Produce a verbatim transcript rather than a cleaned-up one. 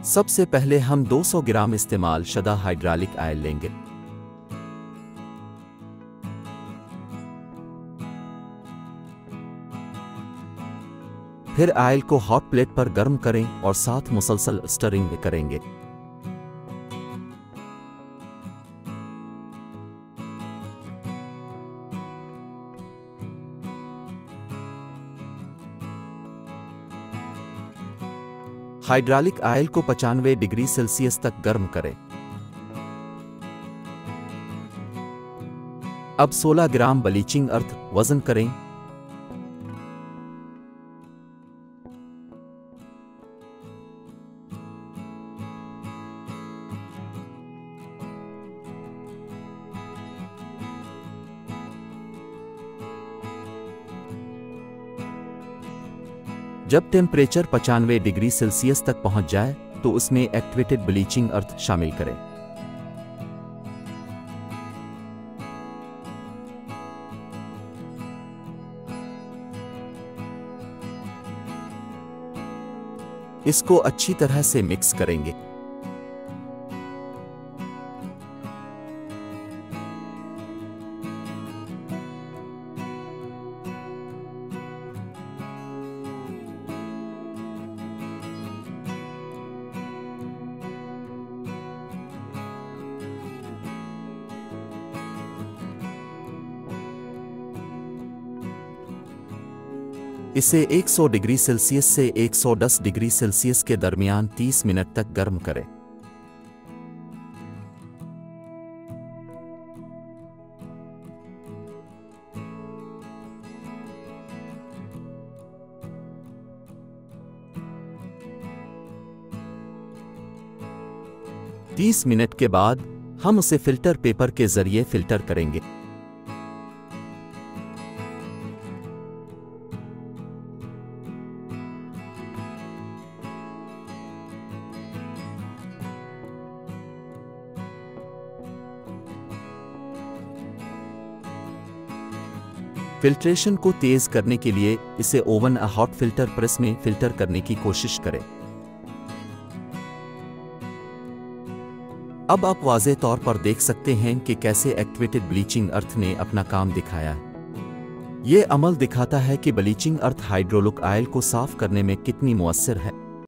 सबसे पहले हम दो सौ ग्राम इस्तेमाल शुदा हाइड्रोलिक ऑयल लेंगे। फिर ऑयल को हॉट प्लेट पर गर्म करें और साथ मुसलसल स्टरिंग करेंगे। हाइड्रोलिक ऑयल को पचानवे डिग्री सेल्सियस तक गर्म करें। अब सोलह ग्राम ब्लीचिंग अर्थ वजन करें। जब टेम्परेचर पचानवे डिग्री सेल्सियस तक पहुंच जाए तो उसमें एक्टिवेटेड ब्लीचिंग अर्थ शामिल करें। इसको अच्छी तरह से मिक्स करेंगे। इसे एक सौ डिग्री सेल्सियस से एक सौ दस डिग्री सेल्सियस के दरमियान तीस मिनट तक गर्म करें। तीस मिनट के बाद हम उसे फिल्टर पेपर के जरिए फिल्टर करेंगे। फिल्ट्रेशन को तेज करने के लिए इसे ओवन या हॉट फिल्टर प्रेस में फिल्टर करने की कोशिश करें। अब आप वाज़े तौर पर देख सकते हैं कि कैसे एक्टिवेटेड ब्लीचिंग अर्थ ने अपना काम दिखाया है। ये अमल दिखाता है कि ब्लीचिंग अर्थ हाइड्रोलिक ऑयल को साफ करने में कितनी मुअस्सिर है।